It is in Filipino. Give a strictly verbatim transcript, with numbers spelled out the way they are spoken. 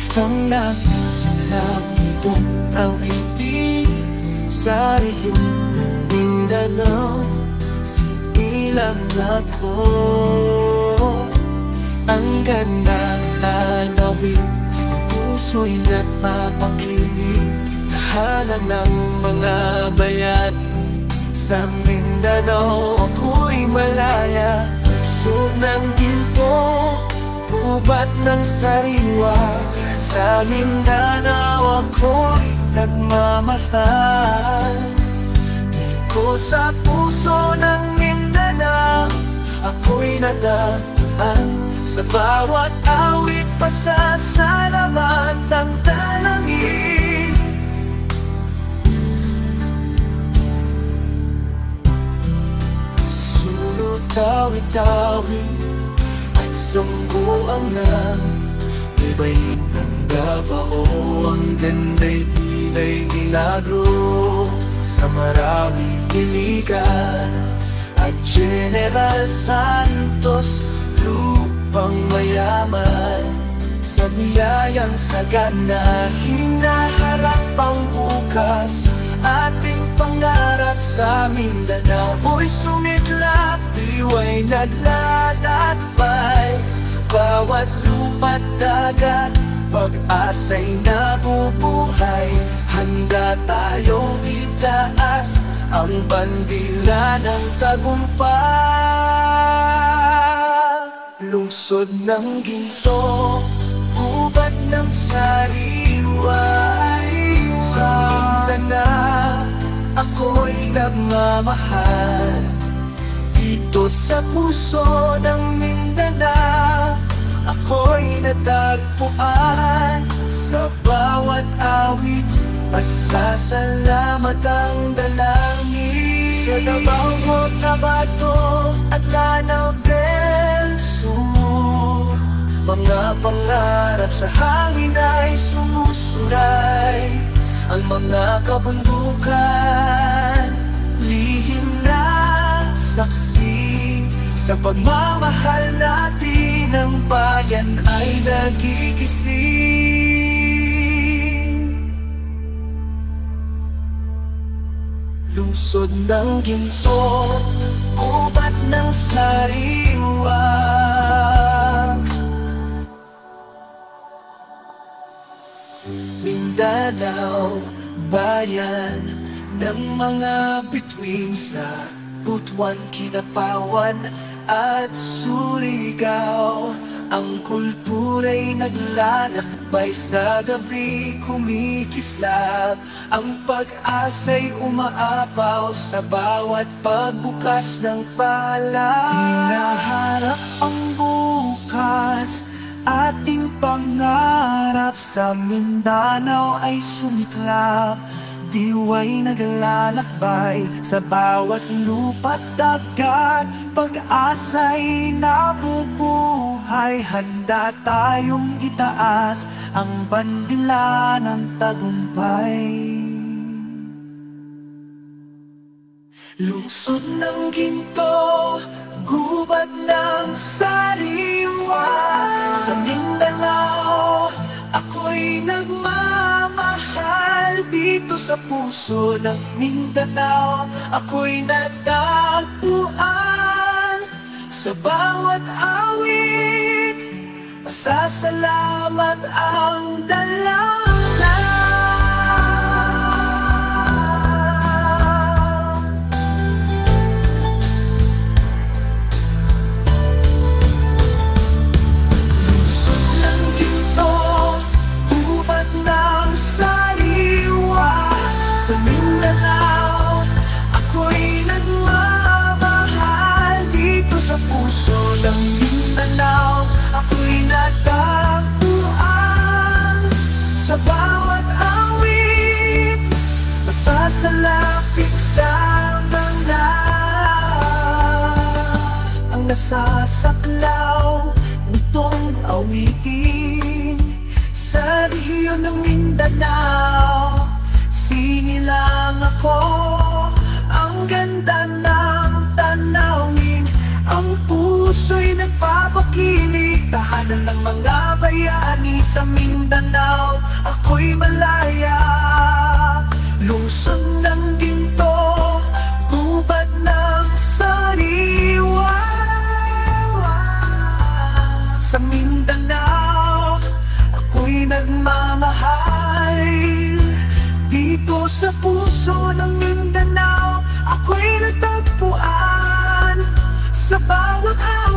Ang nasasalang itong awitin sa rihim ng Mindanao. Silang ako, ang ganda tanawin, puso'y nagpapakilig. Tahanan ng mga bayan sa Mindanao, ako'y malaya. Sug ng ginto, ubat ng sariwa. Sa Mindanao ako'y nagmamahal. Dito sa puso ng Mindanao, ako'y nadaan. Sa bawat awit, pasasalamat ang dalangin. Sa sulot awit-awit at sungguangan, ibayin ng Davao, ang ganda'y pilay milagro. Sa maraming iligan at General Santos, lupang mayaman. Sa biyayang sagana, hinaharap ang bukas. Ating pangarap sa Mindanao, mo'y sumiklap, diway naglalakbay. Sa bawat lupa't dagat, pag-asa'y nabubuhay. Handa tayong itaas ang bandila ng tagumpay. Lungsod ng ginto, ubat ng sariwa. Sa Mindanao, ako'y nagmamahal. Dito sa puso ng Mindanao, ako'y natagpuan. Sa bawat awit, pasasalamat ang dalangin. Sa Davao, Tabato at Lanao del Sur, mga pangarap sa hangin ay sumusuray. Ang mga kabundukan, lihim na saksi. Sa pagmamahal natin, ang bayan ay nagigising. Lungsod ng ginto, ubat ng sariwa. Mindanao, bayan ng mga bituin sa Butuan, Kinapawan at Surigao. Ang kultura'y naglalakbay, sa gabi kumikislap. Ang pag-asa'y umaapaw sa bawat pagbukas ng palang. Hinaharap ang bukas, ating pangarap sa Mindanao ay sumiklap. Diway naglalakbay sa bawat lupa't dagat. Pag-asa'y nabubuhay, handa tayong itaas ang bandila ng tagumpay. Lungsod ng ginto, gubat ng sariwa. Sa Mindanao, ako'y nagmamahal. Dito sa puso ng Mindanao, ako'y natagpuan. Sa bawat awit, masasalamat ang dalangin. Sa Mindanao, ako'y nagmamahal. Dito sa puso ng Mindanao, ako'y natagpuan. Sa bawat awit, masasalapit sa mga ang nasasaklaw nitong awitin. Sa riyo ng Mindanao, sinilang ako, ang ganda ng tanawin. Ang puso'y nagpapakilig, tahanan ng mga bayani sa Mindanao. Mindanao, ako'y malaya. Lungsod ng ginto, ubad ng sariwa. Sa Mindanao, ako'y nagmamahal. Dito sa puso ng Mindanao, ako'y natagpuan. Sa bawat